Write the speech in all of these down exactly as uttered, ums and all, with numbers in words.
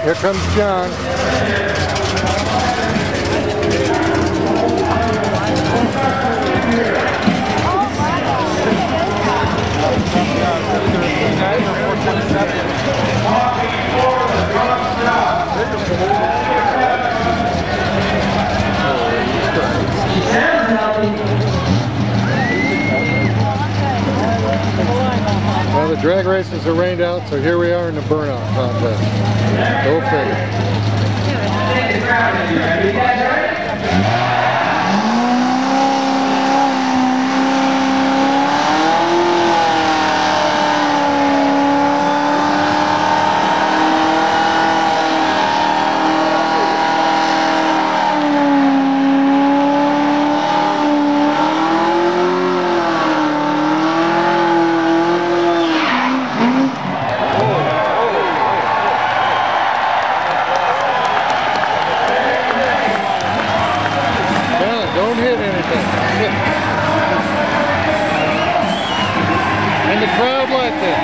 Here comes John. Well, the drag races are rained out, so here we are in the burnout contest. Go figure. Don't hit anything. And the crowd liked it.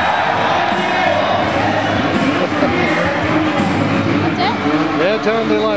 That's it? Yeah, tell them they like